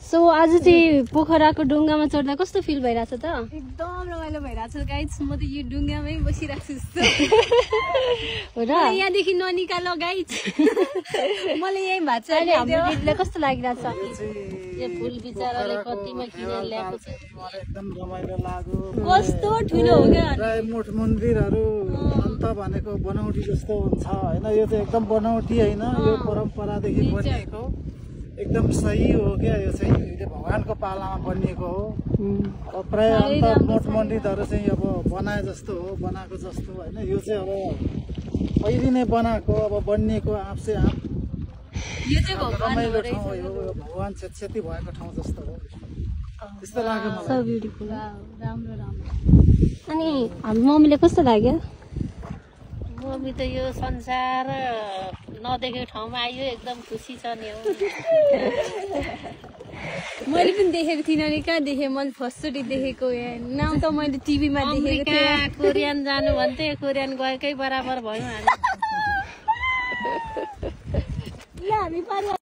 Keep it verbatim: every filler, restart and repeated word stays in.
So आज चाहिँ पोखराको ढुङ्गामा चढ्दा कस्तो फिल भइरहेछ त? एकदम रमाइलो भइरहेछ गाइज। म त यो ढुङ्गामै बसिरहेको छु हो र? यहाँदेखि ननिकाल गाइज। मलाई यही भएको छ। अहिले हाम्रो दिदीलाई कस्तो लागिरहेछ? यो फुल बिचराले कतिमा किनेर ल्याएको छ। एकदम रमाइलो लाग्यो। कस्तो ठुलो हो क्या प्राय मठ मन्दिरहरू अन्त भनेको बनौटी जस्तो हुन्छ हैन। यो चाहिँ एकदम बनौटी हैन, यो परम्परादेखि बनिएको एकदम सही हो क्या। यो चाहिँ भगवानको पालामा बनिएको हो। अब प्राय अन्त मठ मन्दिरहरू चाहिँ अब बनाए जस्तो हो, बनाएको जस्तो हैन। यो चाहिँ अब पहिले नै बनाएको, अब बनिएको आफ से आफ यो चाहिँ रमाइलो ठाउँ हो। यो भगवान क्षति भएको ठाउँ जस्तो हो, त्यस्तो लाग्यो मलाई। So beautiful. राम्रो राम्रो। अनि हाम्रो मम्मीले कस्तो लाग्यो? मम्मी त यो संसार नदेखेको ठाउँमा आयो, एकदम खुसी छ नि। मैले पनि देखेको थिइनँ नि। कहाँ देखेँ मैले? फर्स्टचोटि देखेको यहाँ नाम त मैले टिभीमा देखेको थिएँ। कोरियन जानु भन्थे, कोरियन गएकै बराबर भयो हामी। ल हामी